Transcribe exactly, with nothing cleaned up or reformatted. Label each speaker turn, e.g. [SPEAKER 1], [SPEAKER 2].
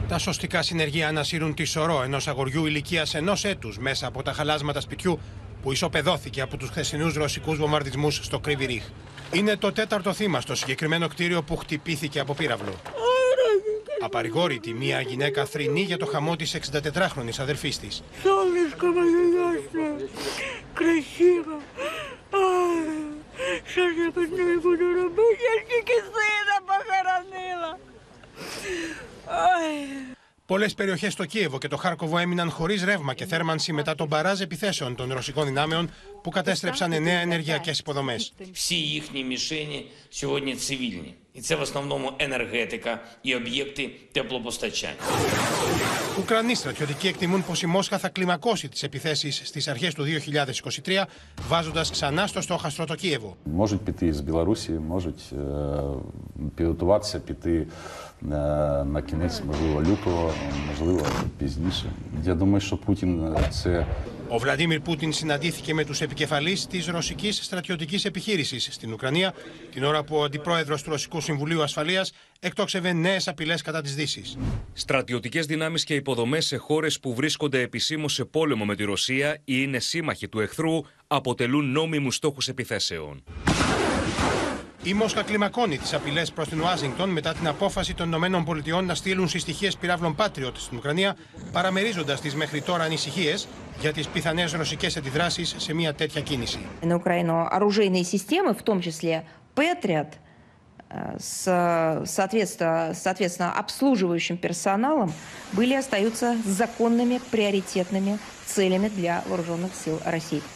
[SPEAKER 1] Τα σωστικά συνεργεία ανασύρουν τη σωρό ενός αγοριού ηλικίας ενός έτους μέσα από τα χαλάσματα σπιτιού που ισοπεδώθηκε από τους χθεσινούς ρωσικούς βομβαρδισμούς στο Κρύβι Ρίχ. Είναι το τέταρτο θύμα στο συγκεκριμένο κτίριο που χτυπήθηκε από πύραυλο. Απαρηγόρητη, μία γυναίκα θρηνεί για το χαμό της εξηντατετράχρονης αδερφής της. Πολλές περιοχές στο Κίεβο και το Χάρκοβο έμειναν χωρίς ρεύμα και θέρμανση μετά τον μπαράζ επιθέσεων των ρωσικών δυνάμεων που κατέστρεψαν εννέα ενεργειακές υποδομές.
[SPEAKER 2] Всі їхні мішені сьогодні цивільні. І це в основному енергетика і об'єкти теплопостачання.
[SPEAKER 1] Ουκρανοί στρατιωτικοί εκτιμούν πως η Μόσχα θα κλιμακώσει τις επιθέσεις στις αρχές του δύο χιλιάδες είκοσι τρία, βάζοντας ξανά στο στόχαστρο το Κίεβο.
[SPEAKER 3] Можуть піти з Білорусі, можуть підготуватися піти на кінець, можливо, лютого, можливо, пізніше. Я думаю, що Путін це...
[SPEAKER 1] Ο Βλαντίμιρ Πούτιν συναντήθηκε με τους επικεφαλείς της ρωσικής στρατιωτικής επιχείρησης στην Ουκρανία, την ώρα που ο αντιπρόεδρος του Ρωσικού Συμβουλίου Ασφαλείας εκτόξευε νέες απειλές κατά της Δύσης.
[SPEAKER 4] Στρατιωτικές δυνάμεις και υποδομές σε χώρες που βρίσκονται επισήμως σε πόλεμο με τη Ρωσία ή είναι σύμμαχοι του εχθρού αποτελούν νόμιμους στόχους επιθέσεων.
[SPEAKER 1] Η Μόσχα κλιμακώνει τις απειλές προς την Ουάσιγκτον μετά την απόφαση των ΗΠΑ να στείλουν συστοιχίες πυράβλων Patriot στην Ουκρανία, παραμερίζοντας τις μέχρι τώρα ανησυχίες για τις πιθανές ρωσικές αντιδράσεις σε μια τέτοια κίνηση.
[SPEAKER 5] На Украину оружейные системы, в том числе Patriot, с соответственно, соответственно обслуживающим персоналом, были и остаются законными приоритетными целями для вооруженных сил России.